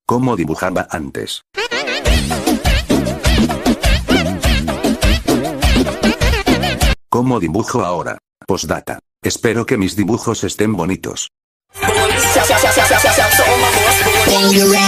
¿Cómo dibujaba antes? ¿Cómo dibujo ahora? Postdata. Espero que mis dibujos estén bonitos.